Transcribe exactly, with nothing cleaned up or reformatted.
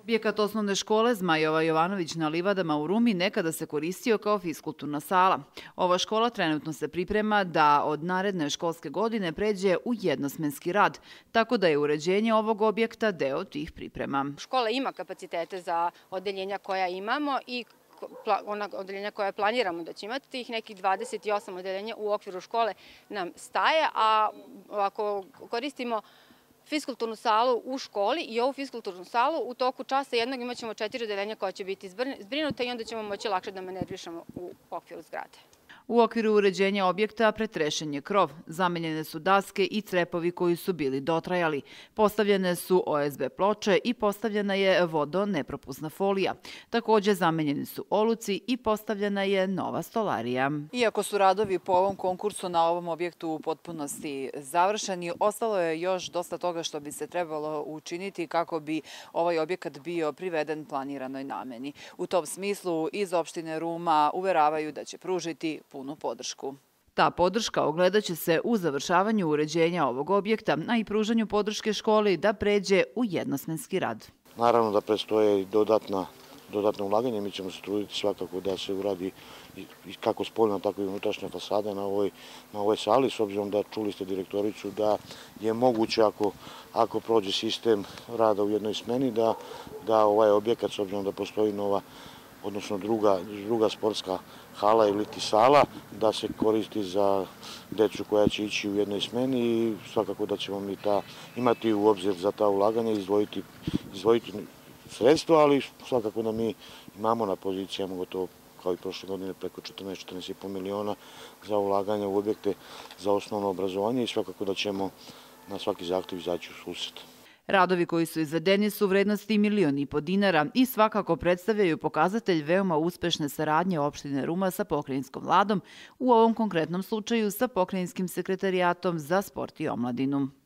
Objekat osnovne škole Zmajova Jovanović na Livadama u Rumi nekada se koristio kao fiskulturna sala. Ova škola trenutno se priprema da od naredne školske godine pređe u jednosmenski rad, tako da je uređenje ovog objekta deo tih priprema. Škola ima kapacitete za odeljenja koja imamo i ona odeljenja koja planiramo da će imati, tih nekih dvadeset osam odeljenja u okviru škole nam staje, a ako koristimo fiskulturnu salu u školi i ovu fiskulturnu salu u toku časa jednog imat ćemo četiri odeljenja koja će biti zbrinuta i onda ćemo moći lakše da manevrišemo u okviru zgrade. U okviru uređenja objekta pretrešen je krov, zamenjene su daske i crepovi koji su bili dotrajali, postavljene su O S B ploče i postavljena je vodonepropusna folija. Takođe zamenjeni su oluci i postavljena je nova stolarija. Iako su radovi po ovom konkursu na ovom objektu u potpunosti završeni, ostalo je još dosta toga što bi se trebalo učiniti kako bi ovaj objekat bio priveden planiranoj nameni. U tom smislu iz opštine Ruma uveravaju da će pružiti punu podršku. Ta podrška ogledaće se u završavanju uređenja ovog objekta, a i pružanju podrške školi da pređe u jednosmenski rad. Naravno da predstoje i dodatna dodatno ulaganje. Mi ćemo se truditi svakako da se uradi kako spoljna, tako i unutrašnja fasada na ovoj, na ovoj sali, s obzirom da čuli ste direktoricu da je moguće ako, ako prođe sistem rada u jednoj smeni da, da ovaj objekat, s obzirom da postoji nova odnosno druga, druga sportska hala ili ti sala, da se koristi za decu koja će ići u jednoj smeni i svakako da ćemo mi ta, imati u obzir za ta ulaganja i izdvojiti, izdvojiti sredstva, ali svakako da mi imamo na pozicijama gotovo kao i prošle godine preko četrnaest, četrnaest i po miliona za ulaganje u objekte za osnovno obrazovanje i svakako da ćemo na svaki zahtev izaći u susret. Radovi koji su izvedeni su vrednosti milion i po dinara i svakako predstavljaju pokazatelj veoma uspešne saradnje opštine Ruma sa pokrajinskom vladom, u ovom konkretnom slučaju sa pokrajinskim sekretarijatom za sport i omladinu.